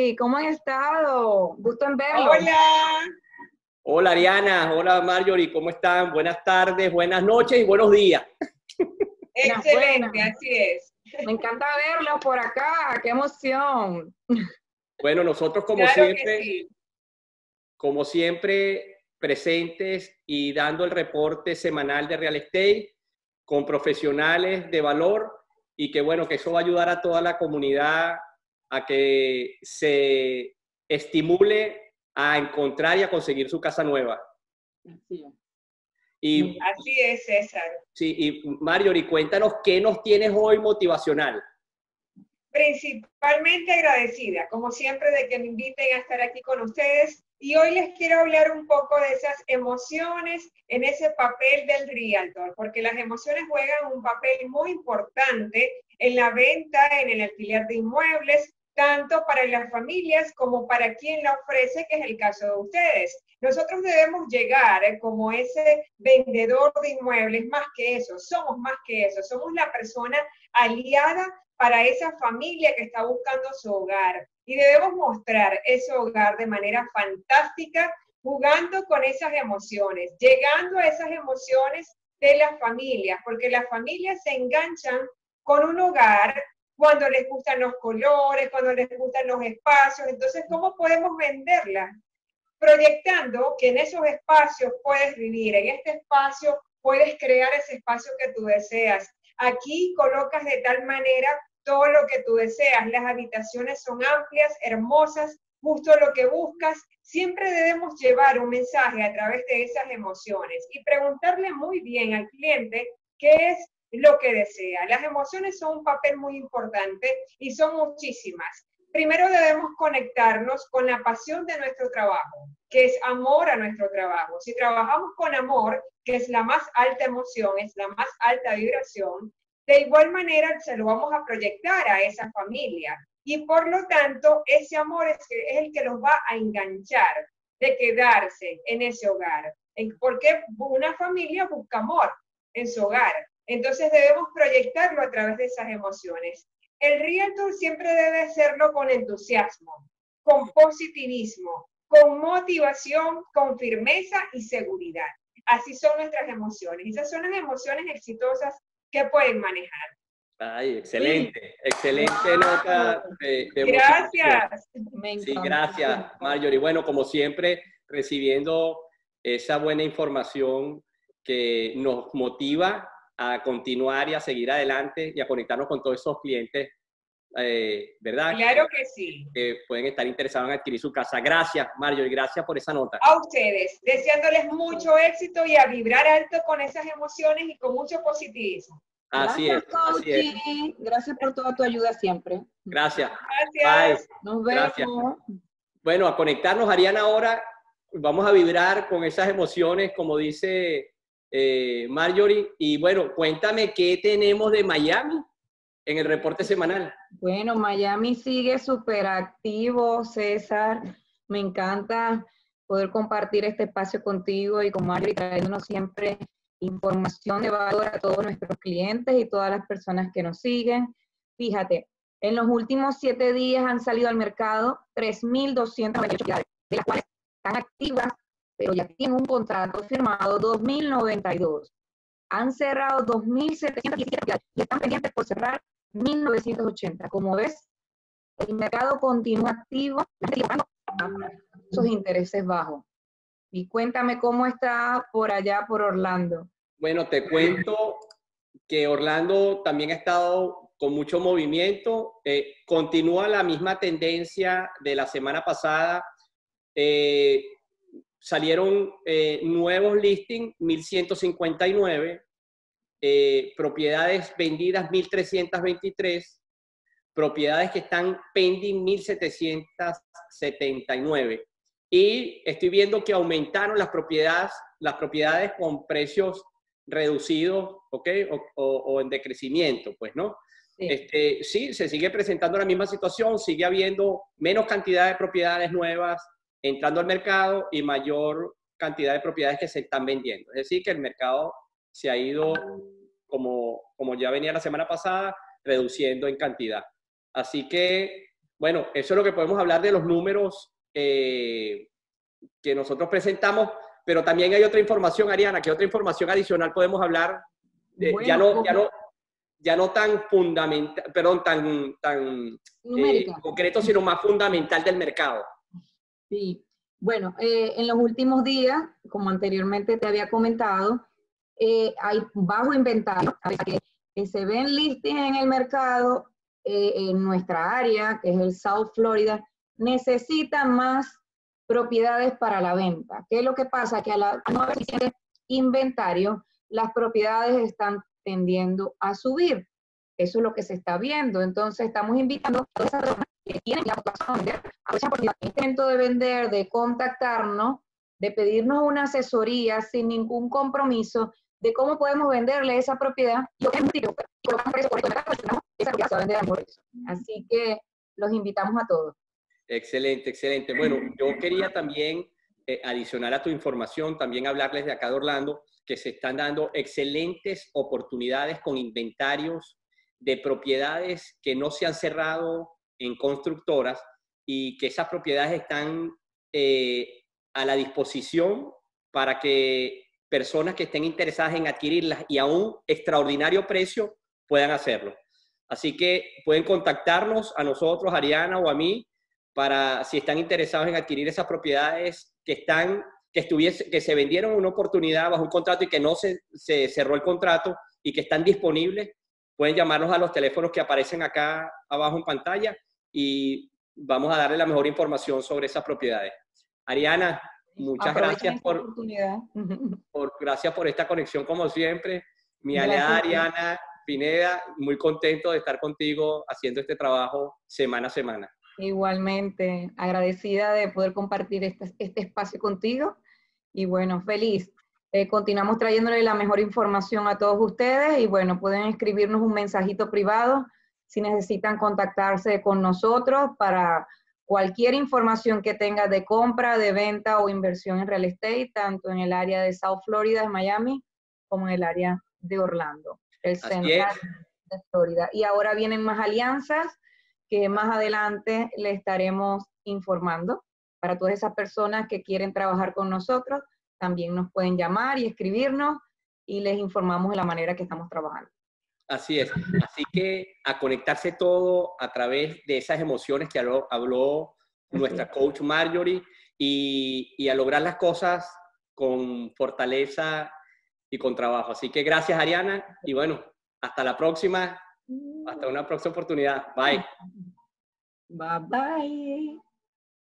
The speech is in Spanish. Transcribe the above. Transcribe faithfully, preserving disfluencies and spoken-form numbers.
Marjorie, ¿cómo han estado? Gusto en verlos. Hola. Hola Ariana, hola Marjorie, ¿cómo están? Buenas tardes, buenas noches y buenos días. Excelente, Buenas. así es. Me encanta verlos por acá, qué emoción. Bueno, nosotros como Claro siempre, que sí. como siempre, presentes y dando el reporte semanal de Real Estate con profesionales de valor y que bueno, que eso va a ayudar a toda la comunidad a que se estimule a encontrar y a conseguir su casa nueva. Así es. Y, Así es, César. sí, y Marjorie, cuéntanos qué nos tienes hoy motivacional. Principalmente agradecida, como siempre, de que me inviten a estar aquí con ustedes. Y hoy les quiero hablar un poco de esas emociones en ese papel del realtor, porque las emociones juegan un papel muy importante en la venta, en el alquiler de inmuebles, tanto para las familias como para quien la ofrece, que es el caso de ustedes. Nosotros debemos llegar eh, como ese vendedor de inmuebles, más que eso, somos más que eso, somos la persona aliada para esa familia que está buscando su hogar. Y debemos mostrar ese hogar de manera fantástica, jugando con esas emociones, llegando a esas emociones de las familias, porque las familias se enganchan con un hogar cuando les gustan los colores, cuando les gustan los espacios. Entonces, ¿cómo podemos venderla? Proyectando que en esos espacios puedes vivir, en este espacio puedes crear ese espacio que tú deseas. Aquí colocas de tal manera todo lo que tú deseas. Las habitaciones son amplias, hermosas, justo lo que buscas. Siempre debemos llevar un mensaje a través de esas emociones y preguntarle muy bien al cliente qué es lo que desea. Las emociones son un papel muy importante y son muchísimas. Primero debemos conectarnos con la pasión de nuestro trabajo, que es amor a nuestro trabajo. Si trabajamos con amor, que es la más alta emoción, es la más alta vibración, de igual manera se lo vamos a proyectar a esa familia. Y por lo tanto, ese amor es, es el que los va a enganchar de quedarse en ese hogar. Porque una familia busca amor en su hogar. Entonces debemos proyectarlo a través de esas emociones. El realtor siempre debe hacerlo con entusiasmo, con positivismo, con motivación, con firmeza y seguridad. Así son nuestras emociones. Esas son las emociones exitosas que pueden manejar. Ay, excelente, Sí. excelente Wow. nota de, de Gracias. Me encanta. Sí, gracias, Marjorie. Bueno, como siempre, recibiendo esa buena información que nos motiva a continuar y a seguir adelante y a conectarnos con todos esos clientes, eh, ¿verdad? Claro que sí. Que pueden estar interesados en adquirir su casa. Gracias, Marjorie, gracias por esa nota. A ustedes, deseándoles mucho éxito y a vibrar alto con esas emociones y con mucho positivismo. Así Gracias, es, así es. coaching. Gracias por toda tu ayuda siempre. Gracias. Gracias. Bye. Nos vemos. Gracias. Bueno, a conectarnos, Ariana, ahora vamos a vibrar con esas emociones, como dice eh, Marjorie. Y bueno, cuéntame qué tenemos de Miami en el reporte semanal. Bueno, Miami sigue súper activo, César. Me encanta poder compartir este espacio contigo y con Marjorie, trayéndonos siempre información de valor a todos nuestros clientes y todas las personas que nos siguen. Fíjate, en los últimos siete días han salido al mercado tres mil doscientas noventa y ocho unidades, de las cuales están activas, pero ya tienen un contrato firmado dos mil noventa y dos. Han cerrado dos mil setecientas diecisiete unidades y están pendientes por cerrar mil novecientos ochenta. Como ves, el mercado continúa activo, la gente buscando sus intereses bajos. Y cuéntame cómo está por allá, por Orlando. Bueno, te cuento que Orlando también ha estado con mucho movimiento. Eh, continúa la misma tendencia de la semana pasada. Eh, salieron eh, nuevos listings, mil ciento cincuenta y nueve. Eh, propiedades vendidas mil trescientas veintitrés, propiedades que están pending mil setecientas setenta y nueve. Y estoy viendo que aumentaron las propiedades, las propiedades con precios reducidos, ¿ok? O, o, o en decrecimiento, pues, ¿no? Sí. Este, sí, se sigue presentando la misma situación, sigue habiendo menos cantidad de propiedades nuevas entrando al mercado y mayor cantidad de propiedades que se están vendiendo. Es decir, que el mercado se ha ido, como, como ya venía la semana pasada, reduciendo en cantidad. Así que Bueno, eso es lo que podemos hablar de los números eh, que nosotros presentamos, pero también hay otra información, Ariana, ¿qué otra información adicional podemos hablar? Eh, Bueno, ya, no, ya, no, ya no tan fundamental, perdón, tan, tan eh, concreto, sino más fundamental del mercado. Sí, bueno, eh, en los últimos días, como anteriormente te había comentado, eh, hay bajo inventario, que, que se ven listings en el mercado, eh, en nuestra área, que es el South Florida, necesita más propiedades para la venta. ¿Qué es lo que pasa? Que a la no haber suficiente inventario, las propiedades están tendiendo a subir. Eso es lo que se está viendo. Entonces, estamos invitando a todas esas personas que tienen la motivación de vender, a esa oportunidad, intento de vender, de contactarnos, de pedirnos una asesoría sin ningún compromiso de cómo podemos venderle esa propiedad y lo que es un título, y colocamos precio por el mercado, esa propiedad se va a vender a mejor precio. Así que los invitamos a todos. Excelente, excelente. Bueno, yo quería también eh, adicionar a tu información, también hablarles de acá de Orlando, que se están dando excelentes oportunidades con inventarios de propiedades que no se han cerrado en constructoras y que esas propiedades están eh, a la disposición para que personas que estén interesadas en adquirirlas y a un extraordinario precio puedan hacerlo. Así que pueden contactarnos a nosotros, Ariana o a mí, para si están interesados en adquirir esas propiedades que están, que estuviese, que se vendieron una oportunidad bajo un contrato y que no se, se cerró el contrato y que están disponibles, pueden llamarnos a los teléfonos que aparecen acá abajo en pantalla y vamos a darle la mejor información sobre esas propiedades. Ariana, muchas gracias por, por, gracias por esta conexión como siempre. Mi aliada Ariana Pineda, muy contento de estar contigo haciendo este trabajo semana a semana. Igualmente, agradecida de poder compartir este, este espacio contigo y bueno, feliz. Eh, continuamos trayéndole la mejor información a todos ustedes y bueno, pueden escribirnos un mensajito privado si necesitan contactarse con nosotros para cualquier información que tenga de compra, de venta o inversión en real estate, tanto en el área de South Florida, de Miami, como en el área de Orlando, el central de Florida. Y ahora vienen más alianzas que más adelante le estaremos informando. Para todas esas personas que quieren trabajar con nosotros, también nos pueden llamar y escribirnos y les informamos de la manera que estamos trabajando. Así es. Así que a conectarse todo a través de esas emociones que habló, habló nuestra coach Marjorie y, y a lograr las cosas con fortaleza y con trabajo. Así que gracias, Ariana. Y bueno, hasta la próxima. Hasta una próxima oportunidad. Bye. Bye bye.